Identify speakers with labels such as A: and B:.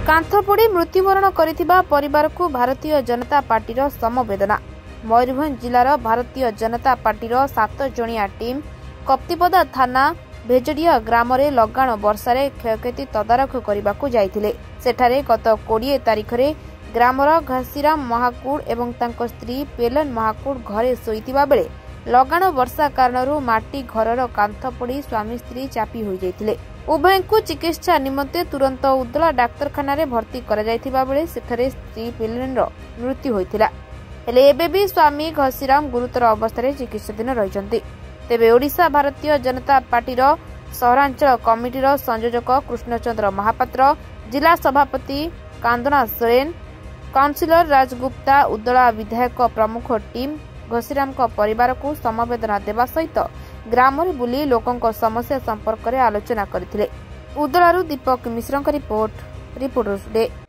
A: कांथ पोड़ी मृत्युवरण करिथिबा परिवार को Bharatiya Janata party समवेदना। Mayurbhanj जिलार Bharatiya Janata party 7 जणिया team Kaptipada थाना भेजड़िया ग्राम रे लगाण वर्षा क्षयक्षति तदारख करने जाइथिले। सेठारे गत 20 तारिख रे ग्रामर घासीराम महाकुड़ एवं तांको स्त्री पेलन महाकुड़ घरे शोइतिबा बेले लगाण वर्षा कारणरू माटी घरर कांथ पोड़ी स्वामी स्त्री चापी होई जाइथिले। उभय को चिकित्सा निमंते तुरंत उदला डाक्तरखाना रे भर्ती करा जाइथिबा बेले सेठारे स्त्री पेलन मृत्यु होइथिला। हेले एबे भी स्वामी घसीराम गुरुतर अवस्था चिकित्साधीन रहिसंती। तेबे ओडिशा भारतीय जनता पार्टी सहरांचल कमिटीर संयोजक कृष्णचंद्र महापात्र, जिला सभापति कांदना सोरेन, काउंसिलर राजगुप्ता, उदला विधायक प्रमुख टीम घसीराम परिवार को समवेदना देवा सहित ग्राम रे बुली लोकों समस्या संपर्क में आलोचना करथिले। उदलारू Deepak Mishra report, reporters day.